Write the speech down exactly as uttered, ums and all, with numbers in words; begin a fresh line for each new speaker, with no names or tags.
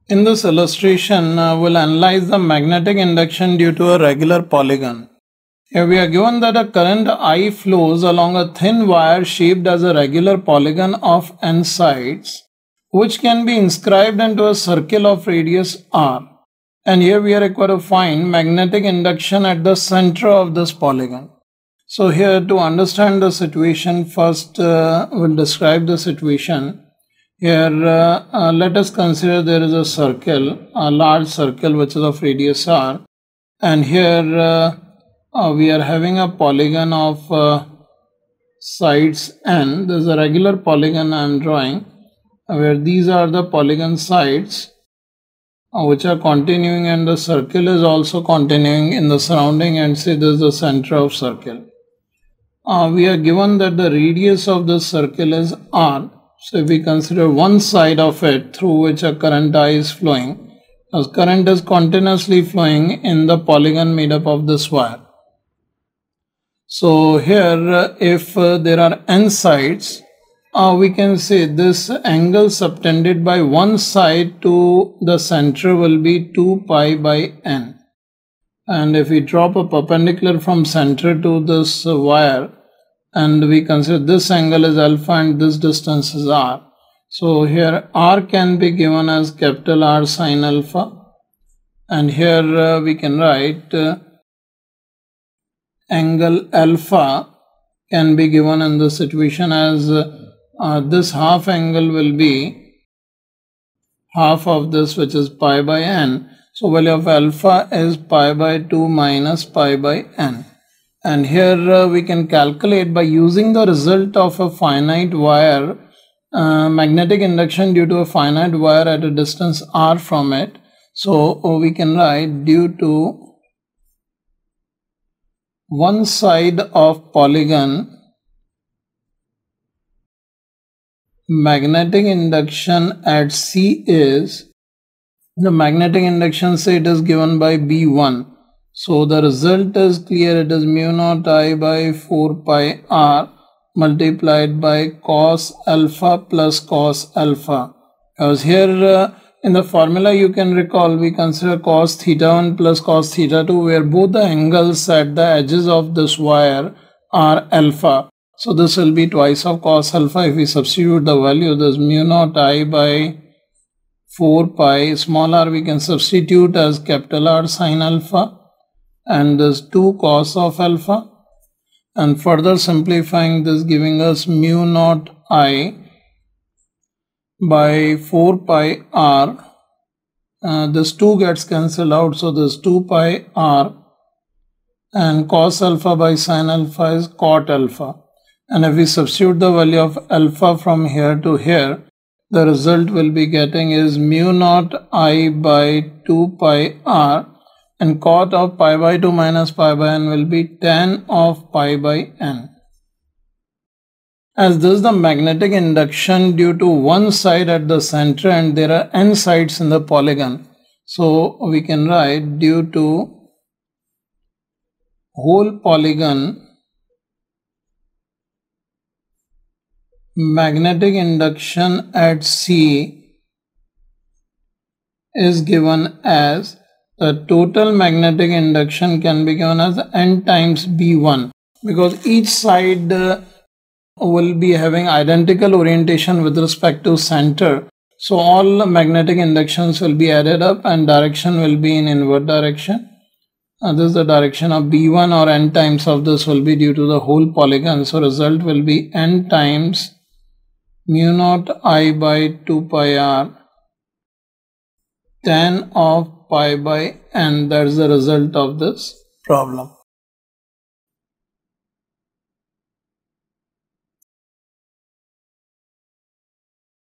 In this illustration, uh, we'll analyze the magnetic induction due to a regular polygon. Here we are given that a current I flows along a thin wire shaped as a regular polygon of n sides, which can be inscribed into a circle of radius r. And here we are required to find magnetic induction at the center of this polygon. So here, to understand the situation, first uh, we'll describe the situation. Here uh, uh, let us consider there is a circle, a large circle which is of radius r, and here uh, uh, we are having a polygon of uh, sides n. This is a regular polygon I am drawing, uh, where these are the polygon sides uh, which are continuing, and the circle is also continuing in the surrounding, and say this is the center of circle. Uh, we are given that the radius of the circle is r. So if we consider one side of it through which a current I is flowing, as current is continuously flowing in the polygon made up of this wire. So here if uh, there are n sides, uh, we can say this angle subtended by one side to the center will be two pi by n. And if we drop a perpendicular from center to this uh, wire, and we consider this angle is alpha and this distance is r. So here r can be given as capital R sin alpha, and here uh, we can write uh, angle alpha can be given in this situation as uh, uh, this half angle will be half of this, which is pi by n. So value of alpha is pi by two minus pi by n. And here uh, we can calculate by using the result of a finite wire, uh, magnetic induction due to a finite wire at a distance r from it. So uh, we can write due to one side of polygon, magnetic induction at C is, the magnetic induction, say it is given by B one. So the result is clear, it is mu naught I by four pi r multiplied by cos alpha plus cos alpha. Because here uh, in the formula you can recall we consider cos theta one plus cos theta two, where both the angles at the edges of this wire are alpha. So this will be twice of cos alpha. If we substitute the value, this mu naught I by four pi small r we can substitute as capital R sin alpha, and this two cos of alpha, and further simplifying this giving us mu naught I by four pi r. Uh, this two gets cancelled out, so this two pi r, and cos alpha by sin alpha is cot alpha. And if we substitute the value of alpha from here to here, the result we'll be getting is mu naught I by two pi r, and cot of pi by two minus pi by n will be tan of pi by n. As this is the magnetic induction due to one side at the center, and there are n sides in the polygon, so we can write due to whole polygon, magnetic induction at C is given as, the total magnetic induction can be given as n times B one, because each side uh, will be having identical orientation with respect to center. So all magnetic inductions will be added up and direction will be in inward direction. Uh, this is the direction of B one, or n times of this will be due to the whole polygon. So result will be n times mu naught I by two pi r tan of pi by n. That's the result of this problem.